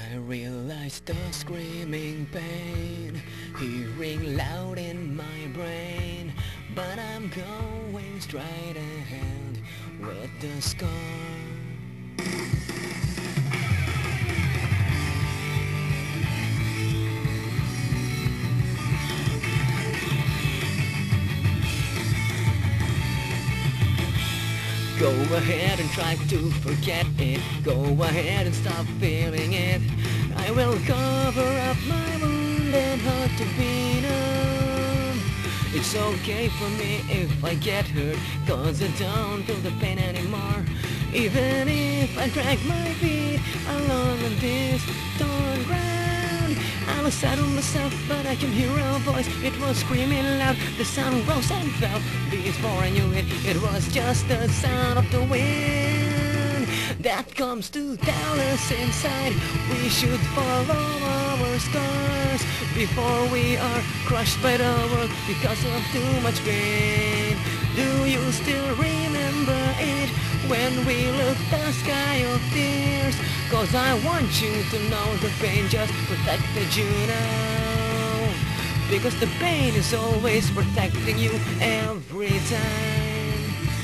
I realize the screaming pain hearing loud in my brain, but I'm going straight ahead with the scar. Go ahead and try to forget it. Go ahead and stop feeling it. I will cover up my wound and heart to be numb. It's okay for me if I get hurt, 'cause I don't feel the pain anymore. Even if I drag my feet along on this torn ground, I'll settle myself, but I can hear a voice. It was screaming loud, the sound rose and fell. Before I knew it, it was just the sound of the wind that comes to tell us inside we should follow our scars before we are crushed by the world because of too much pain. Do you still remember it when we look the sky of tears? 'Cause I want you to know the pain just protected you now, because the pain is always protecting you every time.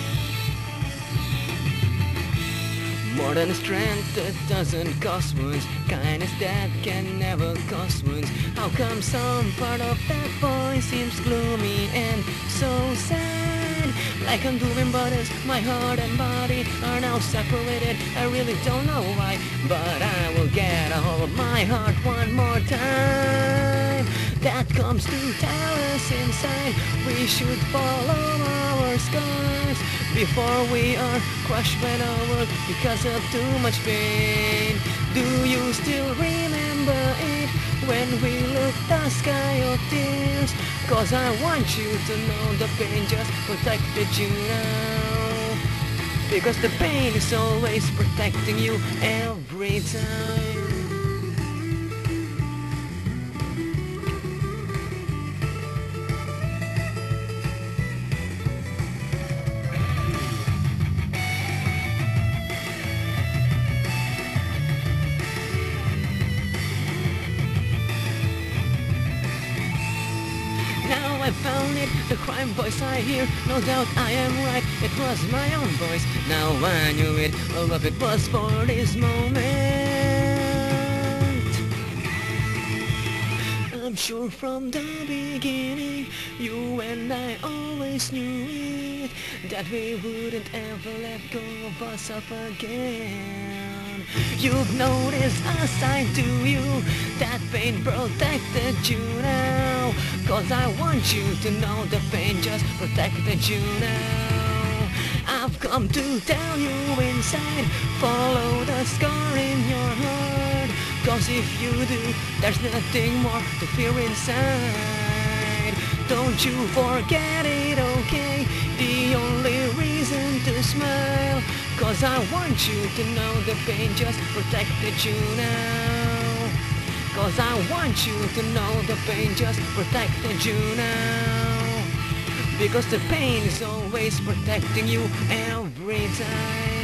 More than a strength that doesn't cause wounds, kindness that can never cause wounds. How come some part of that voice seems gloomy and so sad? Like I'm doing buttons, my heart and body are now separated. I really don't know why, but I will get a hold of my heart one more time. That comes to tell us inside we should follow our scars before we are crushed by the world because of too much pain. Do you still remember it when we look the sky of tears? 'Cause I want you to know the pain just protected you now, because the pain is always protecting you every time. Now I found it, the crime voice I hear. No doubt I am right, it was my own voice. Now I knew it, all of it was for this moment. I'm sure from the beginning, you and I always knew it, that we wouldn't ever let go of ourselves again. You've noticed a side to you, that pain protected you now, 'cause I want you to know the pain just protected you now. I've come to tell you inside, follow the scar in your heart, 'cause if you do, there's nothing more to fear inside. Don't you forget it, okay? The only reason to smile, 'cause I want you to know the pain just protected you now. 'Cause I want you to know the pain just protected you now, because the pain is always protecting you every time.